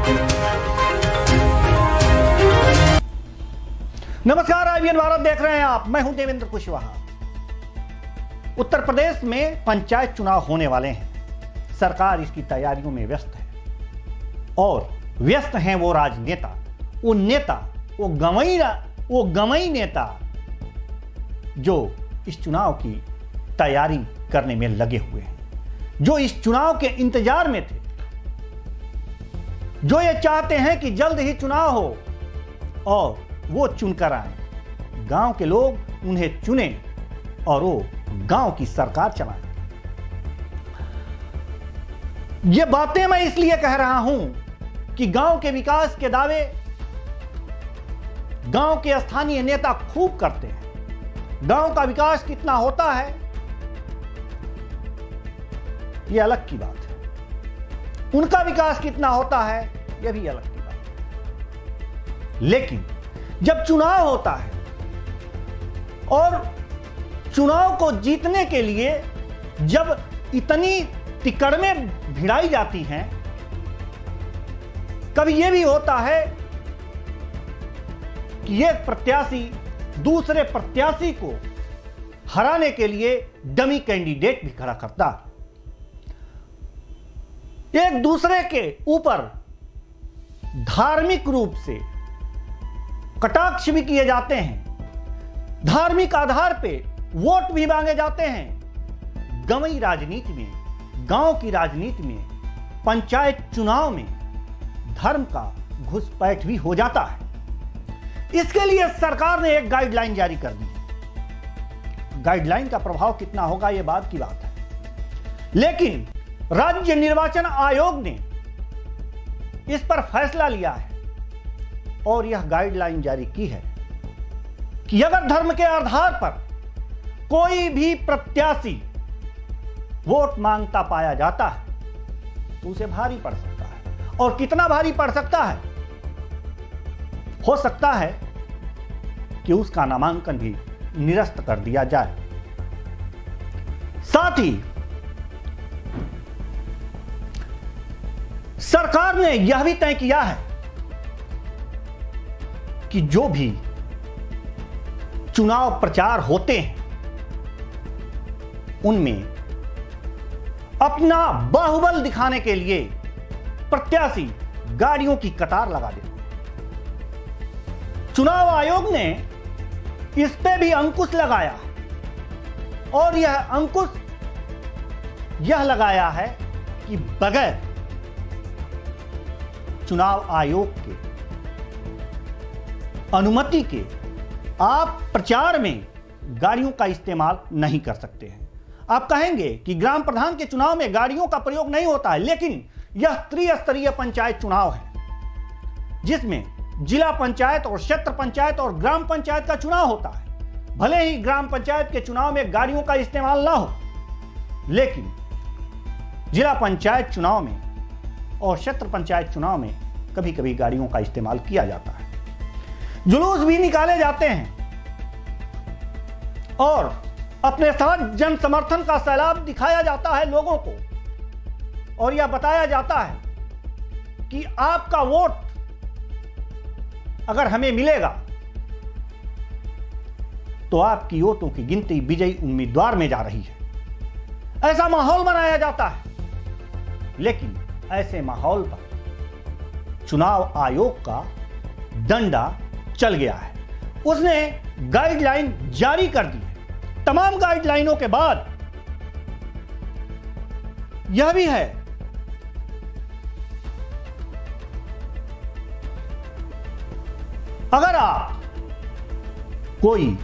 नमस्कार, IBN भारत देख रहे हैं आप। मैं हूं देवेंद्र कुशवाहा। उत्तर प्रदेश में पंचायत चुनाव होने वाले हैं। सरकार इसकी तैयारियों में व्यस्त है और व्यस्त हैं वो राजनेता, वो गंवई नेता जो इस चुनाव की तैयारी करने में लगे हुए हैं, जो इस चुनाव के इंतजार में थे, जो ये चाहते हैं कि जल्द ही चुनाव हो और वो चुनकर आए, गांव के लोग उन्हें चुने और वो गांव की सरकार चलाएं। ये बातें मैं इसलिए कह रहा हूं कि गांव के विकास के दावे गांव के स्थानीय नेता खूब करते हैं। गांव का विकास कितना होता है यह अलग की बात है, उनका विकास कितना होता है यह भी अलग की बात है। लेकिन जब चुनाव होता है और चुनाव को जीतने के लिए जब इतनी तिकड़में भिड़ाई जाती हैं, कभी यह भी होता है कि एक प्रत्याशी दूसरे प्रत्याशी को हराने के लिए डमी कैंडिडेट भी खड़ा करता है। एक दूसरे के ऊपर धार्मिक रूप से कटाक्ष भी किए जाते हैं, धार्मिक आधार पे वोट भी मांगे जाते हैं। गंवई राजनीति में, गांव की राजनीति में, पंचायत चुनाव में धर्म का घुसपैठ भी हो जाता है। इसके लिए सरकार ने एक गाइडलाइन जारी कर दी है। गाइडलाइन का प्रभाव कितना होगा यह बात की बात है, लेकिन राज्य निर्वाचन आयोग ने इस पर फैसला लिया है और यह गाइडलाइन जारी की है कि अगर धर्म के आधार पर कोई भी प्रत्याशी वोट मांगता पाया जाता है तो उसे भारी पड़ सकता है। और कितना भारी पड़ सकता है? हो सकता है कि उसका नामांकन भी निरस्त कर दिया जाए। साथ ही सरकार ने यह भी तय किया है कि जो भी चुनाव प्रचार होते हैं उनमें अपना बाहुबल दिखाने के लिए प्रत्याशी गाड़ियों की कतार लगा देते हैं। चुनाव आयोग ने इस पे भी अंकुश लगाया और यह अंकुश यह लगाया है कि बगैर चुनाव आयोग के अनुमति के आप प्रचार में गाड़ियों का इस्तेमाल नहीं कर सकते हैं। आप कहेंगे कि ग्राम प्रधान के चुनाव में गाड़ियों का प्रयोग नहीं होता है, लेकिन यह त्रिस्तरीय पंचायत चुनाव है जिसमें जिला पंचायत और क्षेत्र पंचायत और ग्राम पंचायत का चुनाव होता है। भले ही ग्राम पंचायत के चुनाव में गाड़ियों का इस्तेमाल ना हो, लेकिन जिला पंचायत चुनाव में और क्षेत्र पंचायत चुनाव में कभी कभी गाड़ियों का इस्तेमाल किया जाता है। जुलूस भी निकाले जाते हैं और अपने साथ जन समर्थन का सैलाब दिखाया जाता है लोगों को, और यह बताया जाता है कि आपका वोट अगर हमें मिलेगा तो आपकी वोटों की गिनती विजयी उम्मीदवार में जा रही है। ऐसा माहौल बनाया जाता है, लेकिन ऐसे माहौल पर चुनाव आयोग का डंडा चल गया है। उसने गाइडलाइन जारी कर दी है। तमाम गाइडलाइनों के बाद यह भी है अगर आप कोई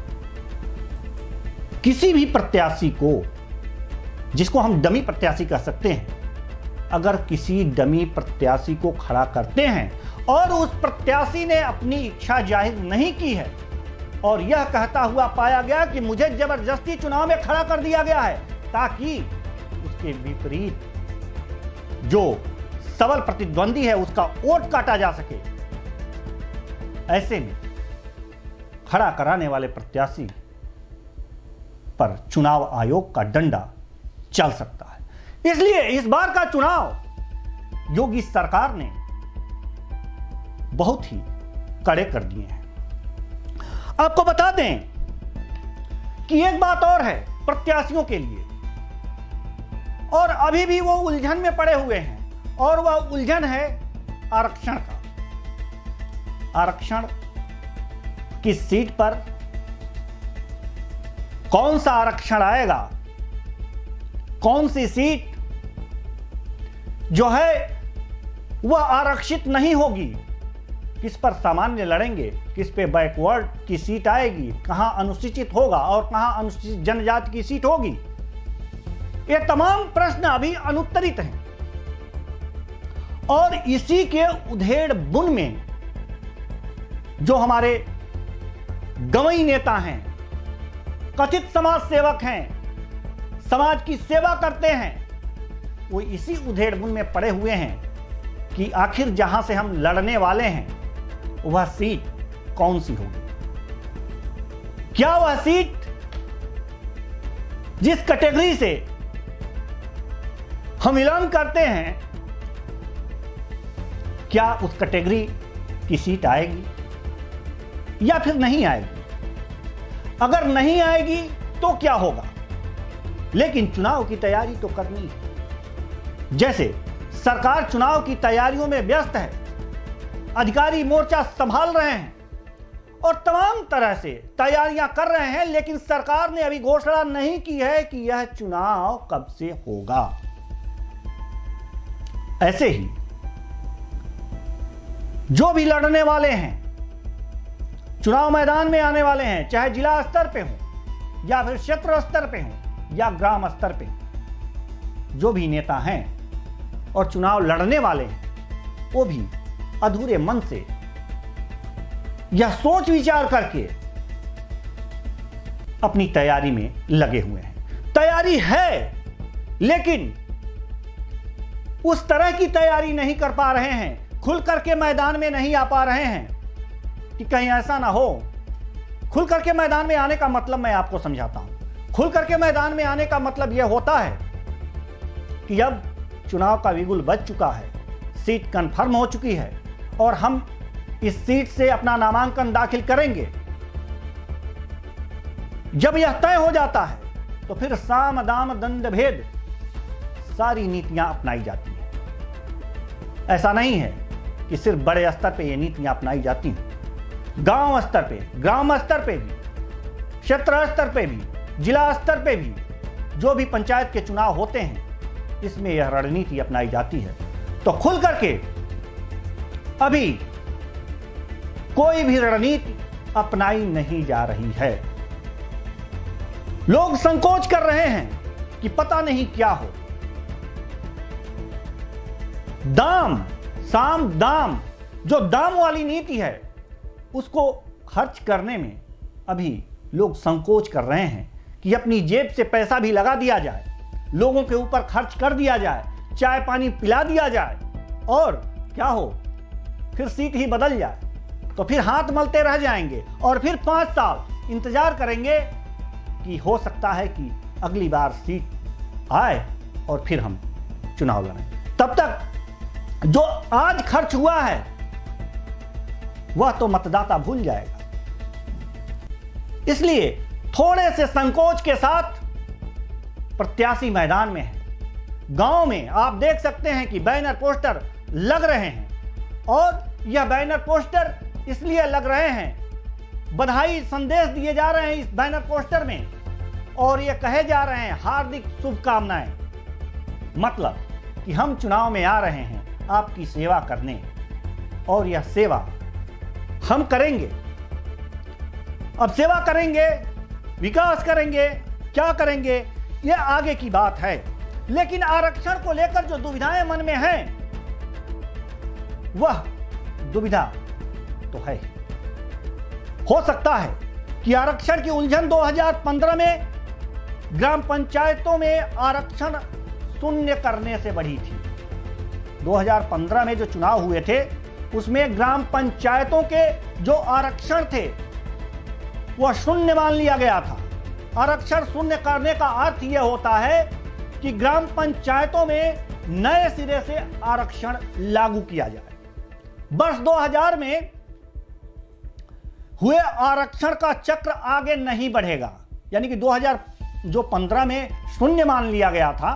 किसी भी प्रत्याशी को, जिसको हम डमी प्रत्याशी कह सकते हैं, अगर किसी डमी प्रत्याशी को खड़ा करते हैं और उस प्रत्याशी ने अपनी इच्छा जाहिर नहीं की है और यह कहता हुआ पाया गया कि मुझे जबरदस्ती चुनाव में खड़ा कर दिया गया है ताकि उसके विपरीत जो सबल प्रतिद्वंदी है उसका वोट काटा जा सके, ऐसे में खड़ा कराने वाले प्रत्याशी पर चुनाव आयोग का डंडा चल सकता है। इसलिए इस बार का चुनाव योगी सरकार ने बहुत ही कड़े कर दिए हैं। आपको बता दें कि एक बात और है प्रत्याशियों के लिए, और अभी भी वो उलझन में पड़े हुए हैं, और वह उलझन है आरक्षण का। आरक्षण किस सीट पर कौन सा आरक्षण आएगा, कौन सी सीट जो है वह आरक्षित नहीं होगी, किस पर सामान्य लड़ेंगे, किस पे बैकवर्ड की सीट आएगी, कहां अनुसूचित होगा और कहां अनुसूचित जनजाति की सीट होगी, ये तमाम प्रश्न अभी अनुत्तरित हैं। और इसी के उधेड़ बुन में जो हमारे गंवई नेता हैं, कथित समाज सेवक हैं, समाज की सेवा करते हैं, वो इसी उधेड़ बुन में पड़े हुए हैं कि आखिर जहां से हम लड़ने वाले हैं वह सीट कौन सी होगी। क्या वह सीट जिस कैटेगरी से हम ऐलान करते हैं, क्या उस कैटेगरी की सीट आएगी या फिर नहीं आएगी? अगर नहीं आएगी तो क्या होगा? लेकिन चुनाव की तैयारी तो करनी है। जैसे सरकार चुनाव की तैयारियों में व्यस्त है, अधिकारी मोर्चा संभाल रहे हैं और तमाम तरह से तैयारियां कर रहे हैं, लेकिन सरकार ने अभी घोषणा नहीं की है कि यह चुनाव कब से होगा। ऐसे ही जो भी लड़ने वाले हैं, चुनाव मैदान में आने वाले हैं, चाहे जिला स्तर पे हो या फिर क्षेत्र स्तर पे हो या ग्राम स्तर पे, जो भी नेता हैं और चुनाव लड़ने वाले हैं, वो भी अधूरे मन से यह सोच विचार करके अपनी तैयारी में लगे हुए हैं। तैयारी है, लेकिन उस तरह की तैयारी नहीं कर पा रहे हैं, खुल करके मैदान में नहीं आ पा रहे हैं कि कहीं ऐसा ना हो। खुल करके मैदान में आने का मतलब मैं आपको समझाता हूं। खुल करके मैदान में आने का मतलब यह होता है कि अब चुनाव का बिगुल बज चुका है, सीट कंफर्म हो चुकी है और हम इस सीट से अपना नामांकन दाखिल करेंगे। जब यह तय हो जाता है तो फिर साम दाम दंड भेद सारी नीतियां अपनाई जाती हैं। ऐसा नहीं है कि सिर्फ बड़े स्तर पे ये नीतियां अपनाई जाती हैं, गांव स्तर पे, ग्राम स्तर पे भी, क्षेत्र स्तर पे भी, जिला स्तर पे भी जो भी पंचायत के चुनाव होते हैं, इसमें यह रणनीति अपनाई जाती है। तो खुल करके अभी कोई भी रणनीति अपनाई नहीं जा रही है। लोग संकोच कर रहे हैं कि पता नहीं क्या हो। दाम साम दाम, जो दाम वाली नीति है, उसको खर्च करने में अभी लोग संकोच कर रहे हैं कि अपनी जेब से पैसा भी लगा दिया जाए, लोगों के ऊपर खर्च कर दिया जाए, चाय पानी पिला दिया जाए, और क्या हो फिर सीट ही बदल जाए तो फिर हाथ मलते रह जाएंगे और फिर 5 साल इंतजार करेंगे कि हो सकता है कि अगली बार सीट आए और फिर हम चुनाव लड़ें। तब तक जो आज खर्च हुआ है वह तो मतदाता भूल जाएगा। इसलिए थोड़े से संकोच के साथ प्रत्याशी मैदान में है। गांव में आप देख सकते हैं कि बैनर पोस्टर लग रहे हैं, और यह बैनर पोस्टर इसलिए लग रहे हैं, बधाई संदेश दिए जा रहे हैं इस बैनर पोस्टर में, और यह कहे जा रहे हैं हार्दिक शुभकामनाएं। मतलब कि हम चुनाव में आ रहे हैं आपकी सेवा करने, और यह सेवा हम करेंगे। अब सेवा करेंगे, विकास करेंगे, क्या करेंगे, यह आगे की बात है। लेकिन आरक्षण को लेकर जो दुविधाएं मन में हैं, वह दुविधा तो है। हो सकता है कि आरक्षण की उलझन 2015 में ग्राम पंचायतों में आरक्षण शून्य करने से बढ़ी थी। 2015 में जो चुनाव हुए थे उसमें ग्राम पंचायतों के जो आरक्षण थे वह शून्य मान लिया गया था। आरक्षण शून्य करने का अर्थ यह होता है कि ग्राम पंचायतों में नए सिरे से आरक्षण लागू किया जाए। वर्ष 2000 में हुए आरक्षण का चक्र आगे नहीं बढ़ेगा, यानी कि 2015 में शून्य मान लिया गया था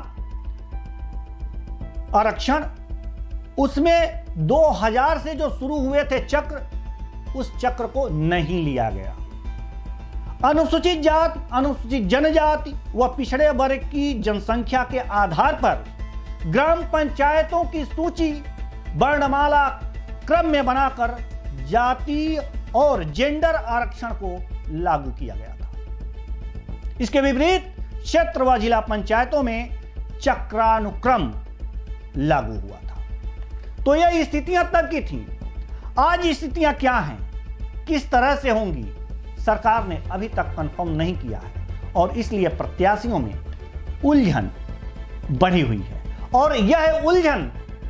आरक्षण, उसमें 2000 से जो शुरू हुए थे चक्र, उस चक्र को नहीं लिया गया। अनुसूचित जाति, अनुसूचित जनजाति व पिछड़े वर्ग की जनसंख्या के आधार पर ग्राम पंचायतों की सूची वर्णमाला क्रम में बनाकर जाति और जेंडर आरक्षण को लागू किया गया था। इसके विपरीत क्षेत्र व जिला पंचायतों में चक्रानुक्रम लागू हुआ था। तो यह स्थितियां तब की थी। आज स्थितियां क्या हैं, किस तरह से होंगी, सरकार ने अभी तक कंफर्म नहीं किया है और इसलिए प्रत्याशियों में उलझन बढ़ी हुई है और यह उलझन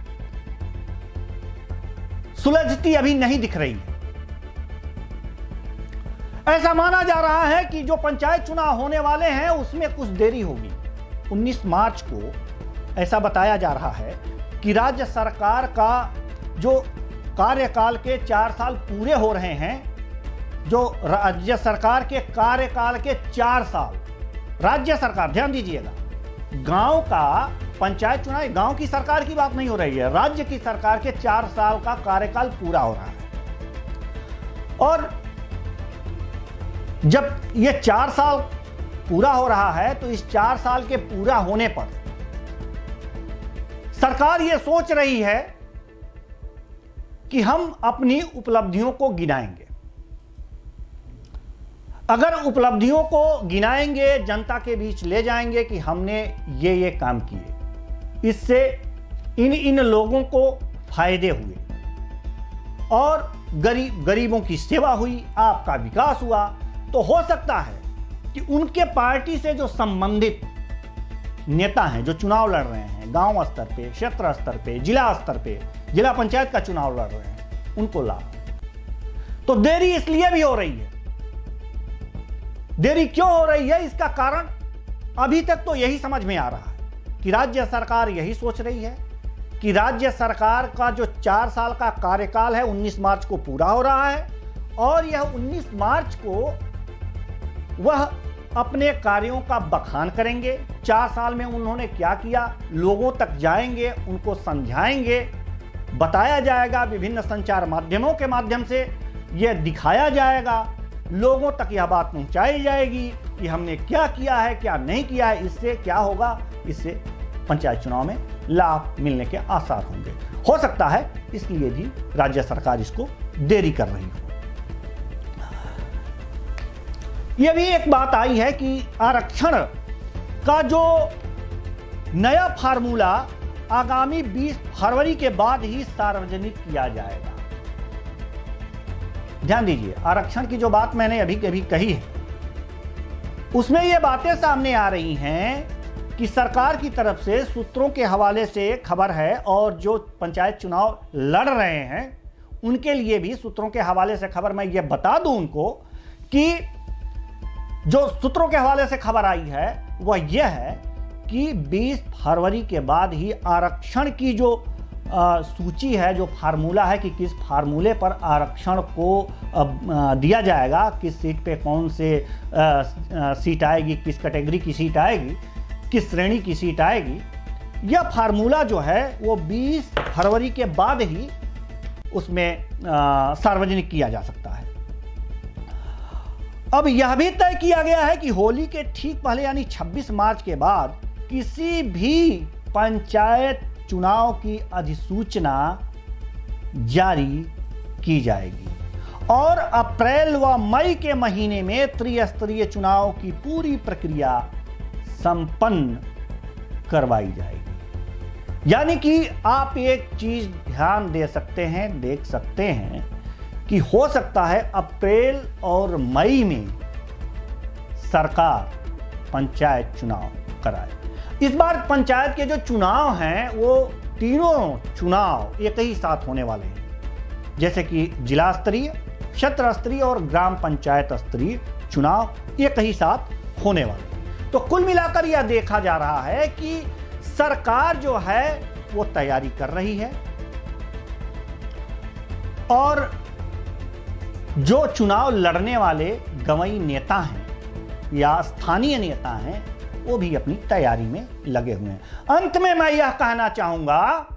सुलझती अभी नहीं दिख रही है। ऐसा माना जा रहा है कि जो पंचायत चुनाव होने वाले हैं उसमें कुछ देरी होगी। 19 मार्च को ऐसा बताया जा रहा है कि राज्य सरकार का जो कार्यकाल के 4 साल पूरे हो रहे हैं, जो राज्य सरकार के कार्यकाल के 4 साल, राज्य सरकार, ध्यान दीजिएगा, गांव का पंचायत चुनाव, गांव की सरकार की बात नहीं हो रही है, राज्य की सरकार के 4 साल का कार्यकाल पूरा हो रहा है। और जब ये 4 साल पूरा हो रहा है तो इस 4 साल के पूरा होने पर सरकार ये सोच रही है कि हम अपनी उपलब्धियों को गिनाएंगे। अगर उपलब्धियों को गिनाएंगे, जनता के बीच ले जाएंगे कि हमने ये काम किए, इससे इन लोगों को फायदे हुए और गरीबों की सेवा हुई, आपका विकास हुआ, तो हो सकता है कि उनके पार्टी से जो संबंधित नेता हैं, जो चुनाव लड़ रहे हैं, गांव स्तर पे, क्षेत्र स्तर पे, जिला स्तर पे, जिला पंचायत का चुनाव लड़ रहे हैं, उनको लाभ। तो देरी इसलिए भी हो रही है। देरी क्यों हो रही है, इसका कारण अभी तक तो यही समझ में आ रहा है कि राज्य सरकार यही सोच रही है कि राज्य सरकार का जो 4 साल का कार्यकाल है 19 मार्च को पूरा हो रहा है और यह 19 मार्च को वह अपने कार्यों का बखान करेंगे। 4 साल में उन्होंने क्या किया, लोगों तक जाएंगे, उनको समझाएंगे, बताया जाएगा, विभिन्न संचार माध्यमों के माध्यम से यह दिखाया जाएगा, लोगों तक यह बात पहुंचाई जाएगी कि हमने क्या किया है, क्या नहीं किया है। इससे क्या होगा, इससे पंचायत चुनाव में लाभ मिलने के आसार होंगे। हो सकता है इसलिए भी राज्य सरकार इसको देरी कर रही हो। यह भी एक बात आई है कि आरक्षण का जो नया फार्मूला आगामी 20 फरवरी के बाद ही सार्वजनिक किया जाएगा। ध्यान दीजिए, आरक्षण की जो बात मैंने अभी कही है, उसमें ये बातें सामने आ रही हैं कि सरकार की तरफ से सूत्रों के हवाले से खबर है और जो पंचायत चुनाव लड़ रहे हैं उनके लिए भी सूत्रों के हवाले से खबर, मैं ये बता दूं उनको कि जो सूत्रों के हवाले से खबर आई है वह यह है कि 20 फरवरी के बाद ही आरक्षण की जो सूची है, जो फार्मूला है कि किस फार्मूले पर आरक्षण को दिया जाएगा, किस सीट पे कौन से सीट आएगी, किस कैटेगरी की सीट आएगी, किस श्रेणी की सीट आएगी, यह फार्मूला जो है वो 20 फरवरी के बाद ही उसमें सार्वजनिक किया जा सकता है। अब यह भी तय किया गया है कि होली के ठीक पहले यानी 26 मार्च के बाद किसी भी पंचायत चुनाव की अधिसूचना जारी की जाएगी और अप्रैल व मई के महीने में त्रिस्तरीय चुनाव की पूरी प्रक्रिया संपन्न करवाई जाएगी। यानी कि आप एक चीज ध्यान दे सकते हैं, देख सकते हैं कि हो सकता है अप्रैल और मई में सरकार पंचायत चुनाव कराए। इस बार पंचायत के जो चुनाव हैं वो तीनों चुनाव एक ही साथ होने वाले हैं, जैसे कि जिला स्तरीय, क्षेत्र स्तरीय और ग्राम पंचायत स्तरीय चुनाव एक ही साथ होने वाले हैं। तो कुल मिलाकर यह देखा जा रहा है कि सरकार जो है वो तैयारी कर रही है और जो चुनाव लड़ने वाले गंवई नेता हैं या स्थानीय नेता हैं वो भी अपनी तैयारी में लगे हुए हैं। अंत में मैं यह कहना चाहूंगा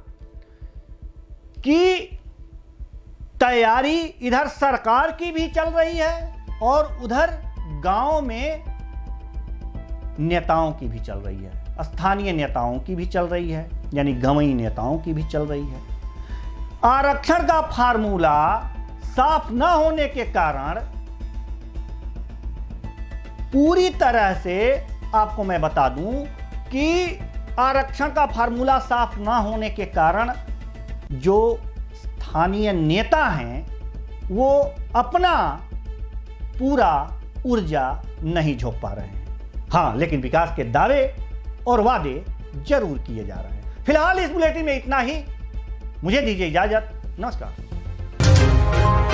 कि तैयारी इधर सरकार की भी चल रही है और उधर गांव में नेताओं की भी चल रही है, स्थानीय नेताओं की भी चल रही है, यानी गंवई नेताओं की भी चल रही है। आरक्षण का फार्मूला साफ न होने के कारण पूरी तरह से आपको मैं बता दूं कि आरक्षण का फार्मूला साफ न होने के कारण जो स्थानीय नेता हैं वो अपना पूरा ऊर्जा नहीं झोंक पा रहे हैं। हां, लेकिन विकास के दावे और वादे जरूर किए जा रहे हैं। फिलहाल इस बुलेटिन में इतना ही। मुझे दीजिए इजाजत। नमस्कार।